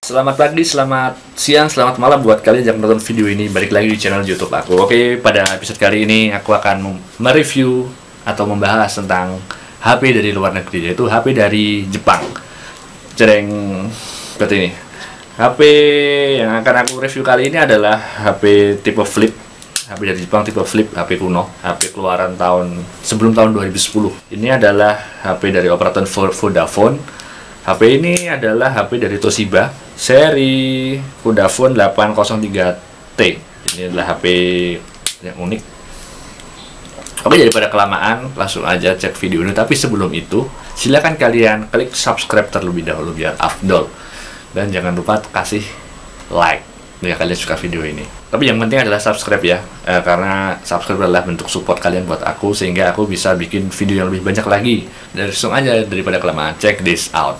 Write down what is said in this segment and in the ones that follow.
Selamat pagi, selamat siang, selamat malam buat kalian yang nonton video ini. Balik lagi di channel YouTube aku. Oke, pada episode kali ini aku akan mereview atau membahas tentang HP dari luar negeri, yaitu HP dari Jepang. Cereng seperti ini. HP yang akan aku review kali ini adalah HP tipe flip. HP dari Jepang tipe flip, HP kuno, HP keluaran sebelum tahun 2010. Ini adalah HP dari operator Vodafone. HP ini adalah HP dari Toshiba, seri Vodafone 803T. Ini adalah HP yang unik. Oke, daripada kelamaan, langsung aja cek video ini. Tapi sebelum itu, silakan kalian klik subscribe terlebih dahulu biar afdol. Dan jangan lupa kasih like jika kalian suka video ini. Tapi yang penting adalah subscribe ya, karena subscribe adalah bentuk support kalian buat aku, sehingga aku bisa bikin video yang lebih banyak lagi. Dan langsung aja daripada kelamaan, check this out.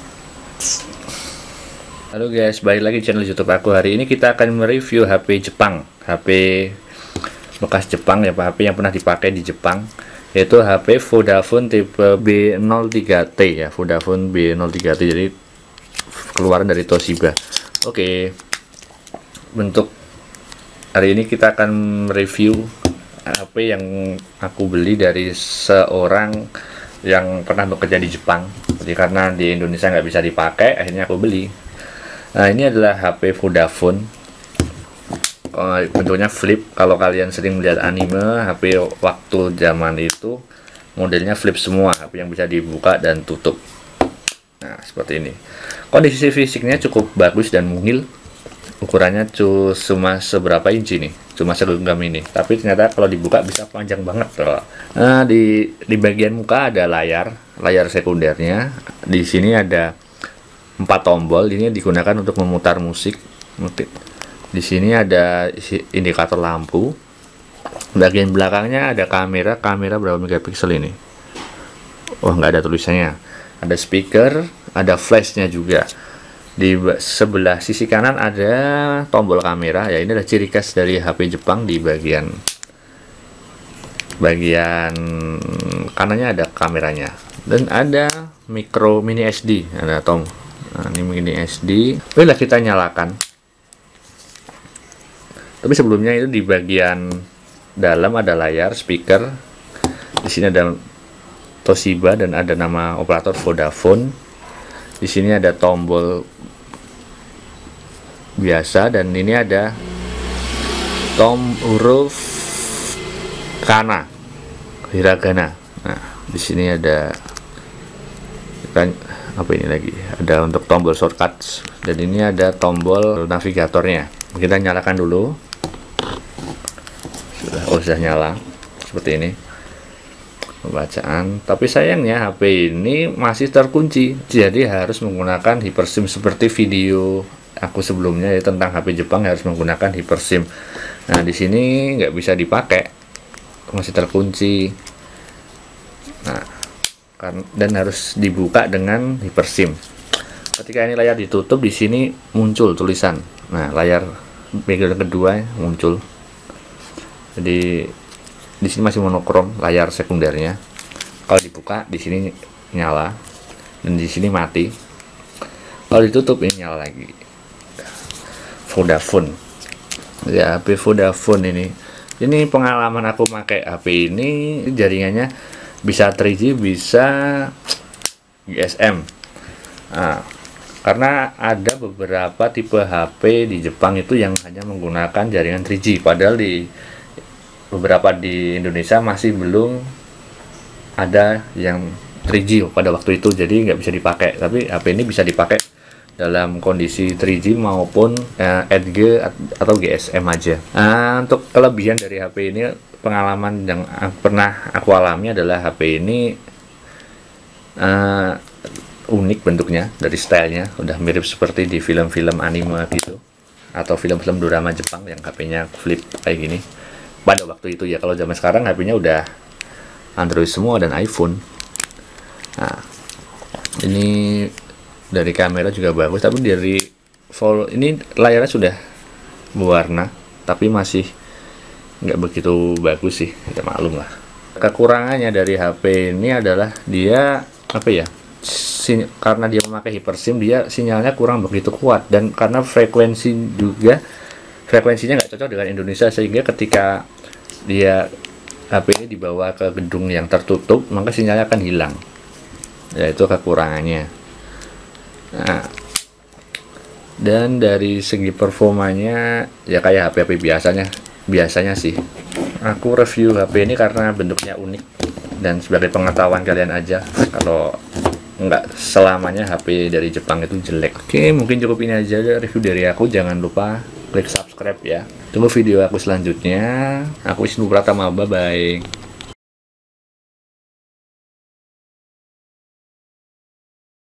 Halo guys, balik lagi channel YouTube aku. Hari ini kita akan mereview HP Jepang, HP bekas Jepang ya, HP yang pernah dipakai di Jepang, yaitu HP Vodafone tipe B03T ya, Vodafone B03T, jadi keluaran dari Toshiba. Oke, bentuk hari ini kita akan review HP yang aku beli dari seorang yang pernah bekerja di Jepang. Jadi karena di Indonesia nggak bisa dipakai, akhirnya aku beli. Nah, ini adalah HP Vodafone. Bentuknya flip. Kalau kalian sering melihat anime, HP waktu zaman itu modelnya flip semua, HP yang bisa dibuka dan tutup. Nah, seperti ini. Kondisi fisiknya cukup bagus dan mungil. Ukurannya cuma seberapa inci nih, cuma segenggam ini. Tapi ternyata kalau dibuka bisa panjang banget. Nah, di bagian muka ada layar sekundernya. Di sini ada 4 tombol. Ini digunakan untuk memutar musik. Di sini ada indikator lampu. Bagian belakangnya ada kamera berapa megapiksel ini? Oh, nggak ada tulisannya. Ada speaker, ada flashnya juga. Di sebelah sisi kanan ada tombol kamera ya. Ini adalah ciri khas dari HP Jepang. Di bagian kanannya ada kameranya, dan ada mini SD, ada nah, ini mini SD. Bolehlah kita nyalakan. Tapi sebelumnya itu di bagian dalam ada layar, speaker. Di sini ada Toshiba dan ada nama operator Vodafone. Di sini ada tombol biasa, dan ini ada huruf kana, hiragana. Nah, di sini ada apa ini lagi? Ada untuk tombol shortcuts, dan ini ada tombol navigatornya. Kita nyalakan dulu. Sudah nyala seperti ini pembacaan. Tapi sayangnya HP ini masih terkunci, jadi harus menggunakan HyperSIM seperti video aku sebelumnya ya, tentang HP Jepang harus menggunakan HyperSIM. Nah, di sini nggak bisa dipakai, masih terkunci. Nah, dan harus dibuka dengan HyperSIM. Ketika ini layar ditutup, di sini muncul tulisan. Nah, layar bagian kedua muncul. Jadi di sini masih monokrom layar sekundernya. Kalau dibuka, di sini nyala, dan di sini mati. Kalau ditutup, ini nyala lagi. Vodafone ya, HP Vodafone ini pengalaman aku pakai HP ini, jaringannya bisa 3G, bisa GSM. Nah, karena ada beberapa tipe HP di Jepang itu yang hanya menggunakan jaringan 3G, padahal di beberapa di Indonesia masih belum ada yang 3G pada waktu itu, jadi nggak bisa dipakai. Tapi HP ini bisa dipakai dalam kondisi 3G maupun 8G atau GSM aja. Nah, untuk kelebihan dari HP ini, pengalaman yang pernah aku alami adalah HP ini unik bentuknya, dari stylenya udah mirip seperti di film-film anime gitu, atau film-film drama Jepang yang HP-nya flip kayak gini. Pada waktu itu ya, kalau zaman sekarang HP-nya udah Android semua dan iPhone. Nah, ini dari kamera juga bagus, tapi dari ini layarnya sudah berwarna, tapi masih nggak begitu bagus sih, ya maklum lah. Kekurangannya dari HP ini adalah dia apa ya, karena dia memakai HyperSIM, dia sinyalnya kurang begitu kuat, dan karena frekuensinya nggak cocok dengan Indonesia, sehingga ketika dia HP ini dibawa ke gedung yang tertutup, maka sinyalnya akan hilang. Ya, itu kekurangannya. Nah, dan dari segi performanya ya kayak HP-HP biasanya sih. Aku review HP ini karena bentuknya unik dan sebagai pengetahuan kalian aja, kalau nggak selamanya HP dari Jepang itu jelek. Oke, mungkin cukup ini aja review dari aku. Jangan lupa klik subscribe ya. Tunggu video aku selanjutnya. Aku Wisnu Pratama, bye bye.